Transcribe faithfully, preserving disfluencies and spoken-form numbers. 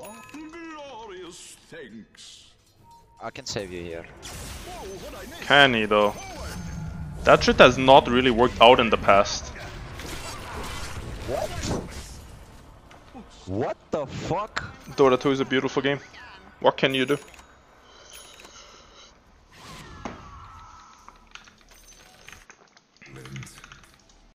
Glorious thanks. I can save you here. Can he though? That shit has not really worked out in the past. What? What the fuck? Dota two is a beautiful game. What can you do?